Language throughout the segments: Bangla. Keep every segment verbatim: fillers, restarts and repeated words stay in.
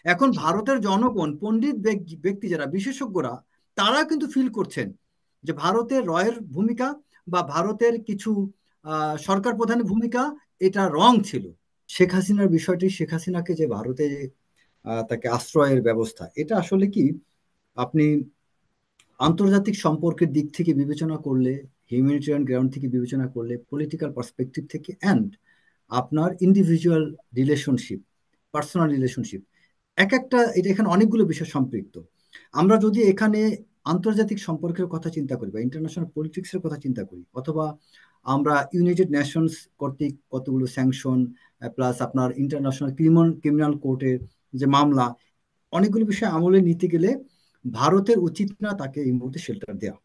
এখন ভারতের জনগণ, পণ্ডিত ব্যক্তি ব্যক্তি যারা বিশেষজ্ঞরা, তারা কিন্তু ফিল করছেন যে ভারতের রয়ের ভূমিকা বা ভারতের কিছু আহ, সরকার প্রধানের ভূমিকা এটা রং ছিল। শেখ হাসিনার বিষয়টি, শেখ হাসিনাকে যে ভারতে আহ, তাকে আশ্রয়ের ব্যবস্থা, এটা আসলে কি আপনি আন্তর্জাতিক সম্পর্কের দিক থেকে বিবেচনা করলে, হিউম্যানিটেরিয়ান গ্রাউন্ড থেকে বিবেচনা করলে, পলিটিক্যাল পার্সপেক্টিভ থেকে, অ্যান্ড আপনার ইন্ডিভিজুয়াল রিলেশনশিপ, পার্সোনাল রিলেশনশিপ, এক একটা, এটা এখানে অনেকগুলো বিষয় সম্পৃক্ত। আমরা যদি এখানে আন্তর্জাতিক সম্পর্কের কথা চিন্তা করি বা ইন্টারন্যাশনাল পলিটিক্সের কথা চিন্তা করি, অথবা আমরা ইউনাইটেড নেশনস কর্তৃক কতগুলো স্যাংশন, প্লাস আপনার ইন্টারন্যাশনাল ক্রিমিনাল ক্রিমিনাল কোর্টের যে মামলা, অনেকগুলো বিষয় আমলে নিতে গেলে ভারতের উচিত না তাকে এই মুহূর্তে শেল্টার দেওয়া।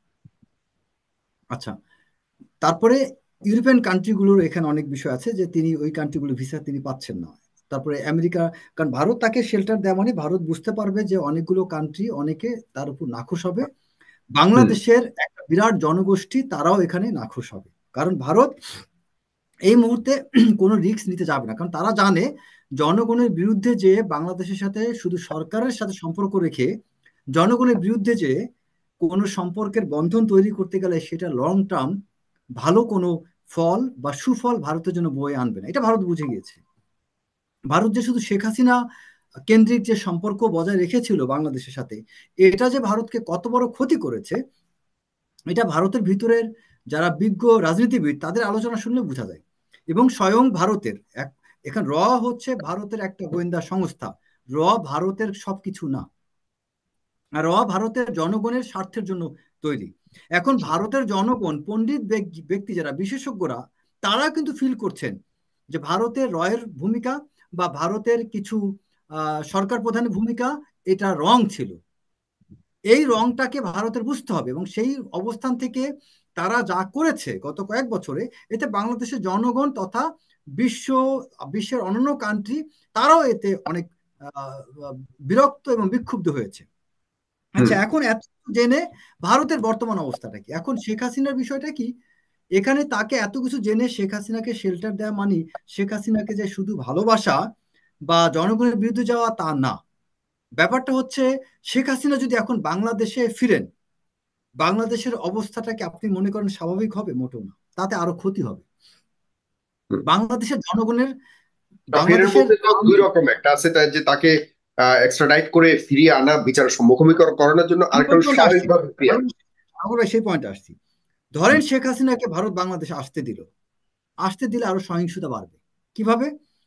আচ্ছা, তারপরে ইউরোপিয়ান কান্ট্রিগুলোর এখানে অনেক বিষয় আছে যে তিনি ওই কান্ট্রিগুলো ভিসা তিনি পাচ্ছেন না। তারপরে আমেরিকা, কারণ ভারত তাকে শেল্টার দেওয়া মানে ভারত বুঝতে পারবে যে অনেকগুলো কান্ট্রি, অনেকে তার উপর নাখুশ হবে। হুম। বাংলাদেশের একটা বিরাট জনগোষ্ঠী তারাও এখানে নাখুশ হবে, কারণ ভারত এই মুহূর্তে কোনো রিস্ক নিতে যাবে না, কারণ তারা জানে জনগণের বিরুদ্ধে যে বাংলাদেশের সাথে শুধু সরকারের সাথে সম্পর্ক রেখে জনগণের বিরুদ্ধে যে কোনো সম্পর্কের বন্ধন তৈরি করতে গেলে সেটা লং টার্ম ভালো কোনো ফল বা সুফল ভারতের জন্য বয়ে আনবে না, এটা ভারত বুঝে গিয়েছে। ভারত যে শুধু শেখ হাসিনা কেন্দ্রিক যে সম্পর্ক বজায় রেখেছিল বাংলাদেশের সাথে, এটা যে ভারতকে কত বড় ক্ষতি করেছে, এটা ভারতের ভিতরের যারা বিজ্ঞ রাজনীতিবিদ তাদের আলোচনা শুনলে বোঝা যায়। এবং স্বয়ং ভারতের এক, এখানে র হচ্ছে ভারতের একটা গোয়েন্দা সংস্থা, র ভারতের সবকিছু না, আর র ভারতের জনগণের স্বার্থের জন্য তৈরি। এখন ভারতের জনগণ, পণ্ডিত ব্যক্তি ব্যক্তি যারা বিশেষজ্ঞরা, তারা কিন্তু ফিল করছেন যে ভারতের রয়ের ভূমিকা বা ভারতের কিছু আহ, সরকার প্রধানের ভূমিকা এটা রং ছিল। এই রংটাকে ভারতের বুঝতে হবে, এবং সেই অবস্থান থেকে তারা যা করেছে গত কয়েক বছরে, এতে বাংলাদেশের জনগণ তথা বিশ্ব বিশ্বের অন্যান্য কান্ট্রি তারাও এতে অনেক আহ, বিরক্ত এবং বিক্ষুব্ধ হয়েছে। হুম। আচ্ছা, এখন এত কিছু জেনে ভারতের বর্তমান অবস্থাটা কি, এখন শেখ হাসিনার বিষয়টা কি, এখানে তাকে এত কিছু জেনে শেখ হাসিনাকে শেল্টার দেওয়া মানে শেখ হাসিনাকে যে শুধু ভালোবাসা বা জনগণের বিরুদ্ধে যাওয়া তা না। ব্যাপারটা হচ্ছে, শেখ হাসিনা যদি এখন বাংলাদেশে ফিরেন, বাংলাদেশের অবস্থাটাকে আপনি মনে করেন স্বাভাবিক হবে? মোটেও না, তাতে আরো ক্ষতি হবে হুম। বাংলাদেশের জনগণের। ফেরের বাংলাদেশের মধ্যে তো দুই আমি রকম, একটা আছে তাই যে তাকে এক্সট্রাডাইট করে ফিরিয়ে আনা, বিচার মুখোমুখি কর- করানোর জন্য, আমি আরেকটা ওই হলো পয়েন্টে আসছি, স্বাভাবিকভাবে ফিরিয়ে কারণ আনা। আমরা সেই পয়েন্টে আসছি। ধরেন শেখ হাসিনাকে ভারত বাংলাদেশে আসতে দিল, আসতে দিলে আরো সহিংসতা বাড়বে। কিভাবে?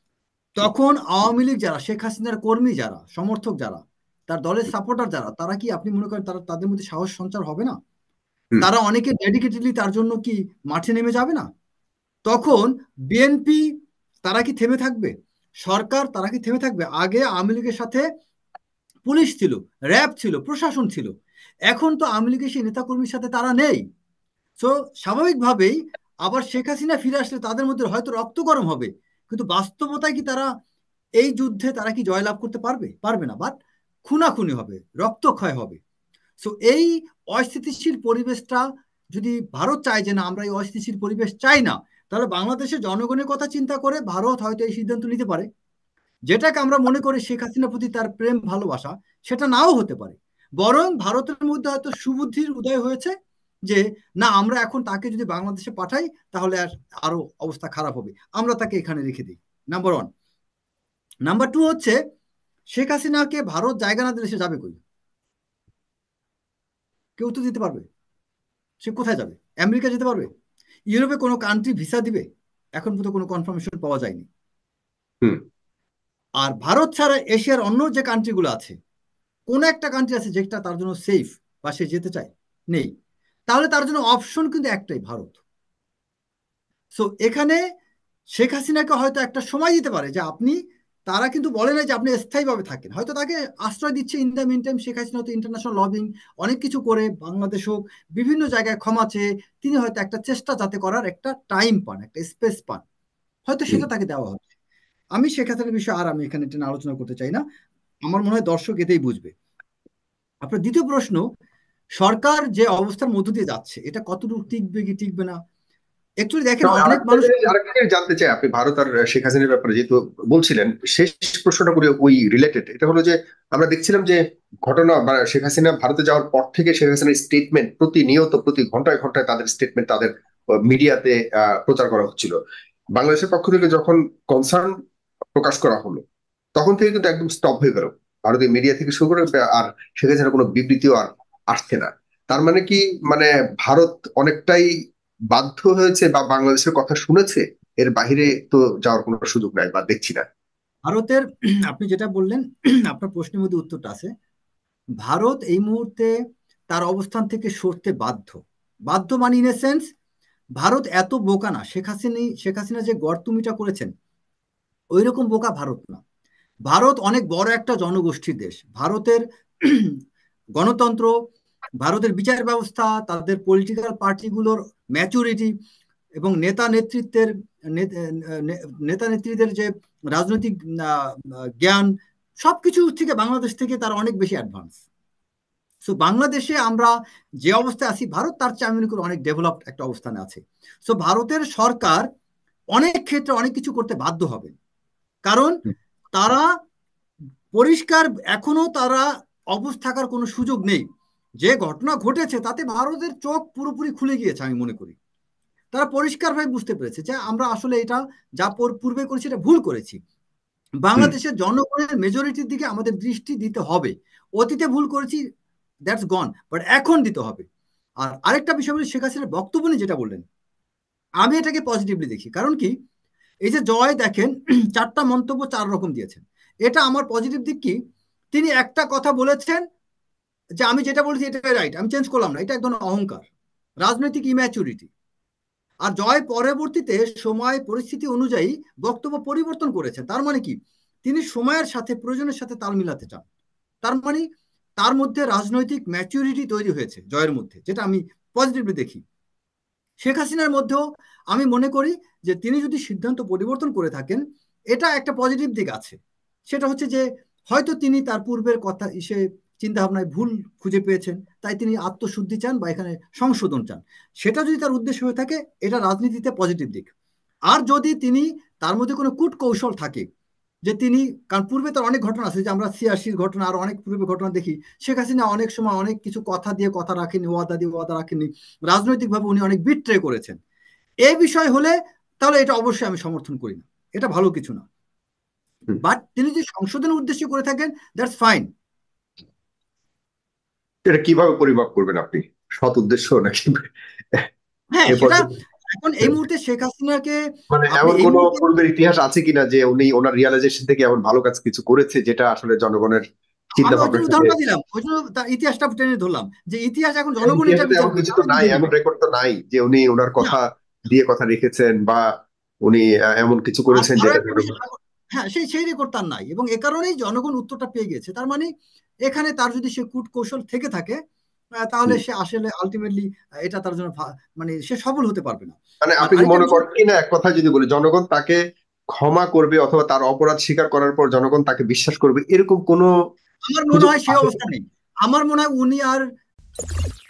তখন আওয়ামী লীগ যারা, শেখ হাসিনার কর্মী যারা, সমর্থক যারা, তার দলের সাপোর্টার যারা, তারা কি আপনি মনে করেন তারা, তাদের মধ্যে সাহস সঞ্চার হবে না? হুম। তারা অনেকে ডেডিকেটেডলি তার জন্য কি মাঠে নেমে যাবে না? তখন বিএনপি তারা কি থেমে থাকবে? সরকার তারা কি থেমে থাকবে? আগে আওয়ামী লীগের সাথে পুলিশ ছিল, র্যাব ছিল, প্রশাসন ছিল। এখন তো আওয়ামী লীগের সেই নেতাকর্মীর সাথে তারা নেই। সো স্বাভাবিকভাবেই আবার শেখ হাসিনা ফিরে আসলে তাদের মধ্যে হয়তো রক্ত গরম হবে, কিন্তু বাস্তবতায় কি তারা এই যুদ্ধে তারা কি জয়লাভ করতে পারবে? পারবে না, বাট খুনাখুনি হবে, রক্তক্ষয় হবে। সো এই অস্থিতিশীল পরিবেশটা, যদি ভারত চায় যে না আমরা এই অস্থিতিশীল পরিবেশ চাই না, তাহলে বাংলাদেশের জনগণের কথা চিন্তা করে ভারত হয়তো এই সিদ্ধান্ত নিতে পারে, যেটাকে আমরা মনে করি শেখ হাসিনার প্রতি তার প্রেম ভালোবাসা, সেটা নাও হতে পারে। বরং ভারতের মধ্যে হয়তো সুবুদ্ধির উদয় হয়েছে যে না, আমরা এখন তাকে যদি বাংলাদেশে পাঠাই তাহলে আর আরো অবস্থা খারাপ হবে, আমরা তাকে এখানে রেখে দিই। Number one. নাম্বার টু হচ্ছে, শেখ হাসিনাকে ভারত জায়গা না দিলে সে যাবে কই? কেউ তো দিতে পারবে। সে কোথায় যাবে? আমেরিকা যেতে পারবে? ইউরোপে কোনো কান্ট্রি ভিসা দিবে? এখন পর্যন্ত কোনো কনফার্মেশন পাওয়া যায়নি। হুম। আর ভারত ছাড়া এশিয়ার অন্য যে কান্ট্রিগুলো আছে, কোন একটা কান্ট্রি আছে যেটা তার জন্য সেফ বা সে যেতে চায়? নেই। তাহলে তার জন্য অপশন কিন্তু একটাই, ভারত। সো এখানে শেখ হাসিনাকে হয়তো একটা সময় দিতে পারে যে আপনি, তারা কিন্তু বলে না যে আপনি স্থায়ীভাবে থাকেন, হয়তো তাকে আশ্রয় দিচ্ছে in the meantime. Sheikh Hasina হয়তো ইন্টারন্যাশনাল লবিং অনেক কিছু করে বাংলাদেশ হোক, বিভিন্ন জায়গায় ক্ষমা চেয়ে তিনি হয়তো একটা চেষ্টা যাতে করার একটা টাইম পান, একটা স্পেস পান, হয়তো হুম। সেটা তাকে দেওয়া হবে। আমি শেখ হাসিনার বিষয়ে আর আমি এখানে এটা নিয়ে আলোচনা করতে চাই না, আমার মনে হয় দর্শক এতেই বুঝবে। আপনার দ্বিতীয় প্রশ্ন, সরকার যে অবস্থার মধ্য দিয়ে যাচ্ছে এটা কতটুকু টিকবে কি টিকবে না, অ্যাকচুয়ালি দেখেন তবে অনেক আরেকটা মানুষ। জিনিস আরেকটা জিনিস জানতে চাই, আপনি ভারত আর শেখ হাসিনার ব্যাপারে যেহেতু বলছিলেন, শেষ প্রশ্নটা করে ওই রিলেটেড, এটা হলো যে আমরা দেখছিলাম যে ঘটনা বা শেখ হাসিনা ভারতে যাওয়ার পর থেকে শেখ হাসিনার স্টেটমেন্ট প্রতিনিয়ত প্রতি ঘন্টায় ঘন্টায় তাদের স্টেটমেন্ট তাদের মিডিয়াতে প্রচার করা হচ্ছিল। বাংলাদেশের পক্ষ থেকে যখন কনসার্ন প্রকাশ করা হলো, তখন থেকে কিন্তু একদম স্টপ হয়ে গেল ভারতীয় মিডিয়া থেকে শুরু করে, আর শেখ হাসিনার কোনো বিবৃতিও আর আসছে না। তার মানে কি, মানে ভারত অনেকটাই বাধ্য হয়েছে বা বাংলাদেশের কথা শুনেছে, এর বাইরে তো যাওয়ার কোনো সুযোগ নাই বা দেখছি না। ভারতের আপনি যেটা বললেন, আপনার প্রশ্নের মধ্যে উত্তরটা আছে। ভারত এই মুহূর্তে তার অবস্থান থেকে সরতে বাধ্য। বাধ্য মানে ইন এ সেন্স, ভারত এত বোকা না। শেখ হাসিনা শেখ হাসিনা যে গড়তুমিটা করেছেন, ওই রকম বোকা ভারত না। ভারত অনেক বড় একটা জনগোষ্ঠীর দেশ। ভারতের গণতন্ত্র, ভারতের বিচার ব্যবস্থা, তাদের পলিটিক্যাল পার্টিগুলোর ম্যাচুরিটি এবং নেতা নেতৃত্বের নেতা নেত্রীদের যে রাজনৈতিক আহ, জ্ঞান, সবকিছু থেকে বাংলাদেশ থেকে তারা অনেক বেশি অ্যাডভান্স। সো বাংলাদেশে আমরা যে অবস্থায় আছি, ভারত তার চেয়ে আমি মনে করি অনেক ডেভেলপড একটা অবস্থানে আছে। সো ভারতের সরকার অনেক ক্ষেত্রে অনেক কিছু করতে বাধ্য হবে, কারণ তারা পরিষ্কার, এখনো তারা অবুঝ থাকার কোনো সুযোগ নেই। যে ঘটনা ঘটেছে তাতে ভারতের চোখ পুরোপুরি খুলে গিয়েছে আমি মনে করি। তারা পরিষ্কারভাবে বুঝতে পেরেছে যে আমরা আসলে এটা যা পূর্বে করেছি এটা ভুল করেছি। হুম। বাংলাদেশের জনগণের মেজরিটির দিকে আমাদের দৃষ্টি দিতে হবে। অতীতে ভুল করেছি, দ্যাটস গন, বাট এখন দিতে হবে। আর আরেকটা বিষয় বলি, শেখ হাসিনার বক্তব্য নিয়ে যেটা বললেন, আমি এটাকে পজিটিভলি দেখি। কারণ কি, এই যে জয় দেখেন, চারটা মন্তব্য চার রকম দিয়েছেন। এটা আমার পজিটিভ দিক কি, তিনি একটা কথা বলেছেন যে আমি যেটা বলেছি এটাই রাইট, আমি চেঞ্জ করলাম না। এটা একদম অহংকার, রাজনৈতিক ইম্যাচুরিটি। আর জয় পরবর্তীতে সময় পরিস্থিতি অনুযায়ী বক্তব্য পরিবর্তন করেছেন। তার মানে কি, তিনি সময়ের সাথে প্রয়োজনের সাথে তাল মিলাতে চান। তার মানে তার মধ্যে রাজনৈতিক ম্যাচুরিটি তৈরি হয়েছে জয়ের মধ্যে, যেটা আমি পজিটিভলি দেখি। শেখ হাসিনার মধ্যেও আমি মনে করি যে তিনি যদি সিদ্ধান্ত পরিবর্তন করে থাকেন, এটা একটা পজিটিভ দিক আছে। সেটা হচ্ছে যে হয়তো তিনি তার পূর্বের কথা সে চিন্তা ভাবনায় ভুল খুঁজে পেয়েছেন, তাই তিনি আত্মশুদ্ধি চান বা এখানে সংশোধন চান। সেটা যদি তার উদ্দেশ্য হয়ে থাকে, এটা রাজনীতিতে পজিটিভ দিক। আর যদি তিনি, তার মধ্যে কোনো কূট কৌশল থাকে, যে তিনি, কারণ পূর্বে তার অনেক ঘটনা আছে, যে আমরা ছিয়াশির ঘটনা আর অনেক পূর্বে ঘটনা দেখি, শেখ হাসিনা অনেক সময় অনেক কিছু কথা দিয়ে কথা রাখেনি, ওয়াদা দিয়ে ওয়াদা রাখেনি, রাজনৈতিকভাবে উনি অনেক বিট্রে করেছেন। এই বিষয় হলে তাহলে এটা অবশ্যই আমি সমর্থন করি না, এটা ভালো কিছু না। হুম। বাট তিনি যদি সংশোধনের উদ্দেশ্যে করে থাকেন, দ্যাটস ফাইন। এটা কিভাবে পরিমাপ করবেন আপনি, সৎ উদ্দেশ্য নাকি হ্যাঁ, এ সেটা পর্যন্ত? এখন এই মুহূর্তে শেখ হাসিনাকে মানে আপনি এমন এই কোন মুহূর্তে, পূর্বের ইতিহাস আছে কিনা যে উনি ওনার রিয়ালাইজেশন থেকে এমন ভালো কাজ কিছু করেছে যেটা আসলে জনগণের চিন্তা আমি ওই জন্য ভাবনার সাথে? উদাহরণটা দিলাম, ওই জন্য তার ইতিহাসটা টেনে ধরলাম, যে ইতিহাস এখন এই জনগণ এটা ইতিহাসে তো বিচার এমন করবে, কিছু তো আমি নাই, বুঝিনি। এমন রেকর্ড তো নাই যে উনি ওনার না, কথা দিয়ে কথা রেখেছেন, বা উনি আহ, এমন কিছু আর করেছেন আরো যেটা একটা জনগণ। বিষয়, হ্যাঁ, সেই সেই রেকর্ড তার নাই, এবং এ কারণেই জনগণ উত্তরটা পেয়ে গেছে। তার মানে এখানে তার যদি সে কূট কৌশল থেকে থাকে, আহ, তাহলে হুম। সে আসলে আলটিমেটলি এটা তার জন্য ভা- মানে সে সফল হতে পারবে না। মানে আর আপনি কি আরেকটা মনে বিষয়, করেন কি, না এক কথা যদি বলি, জনগণ তাকে ক্ষমা করবে অথবা তার অপরাধ স্বীকার করার পর জনগণ তাকে বিশ্বাস করবে, এরকম কোনো আমার মনে সুযোগ হয় সেই আছে? অবস্থা নেই। আমার মনে হয় উনি আর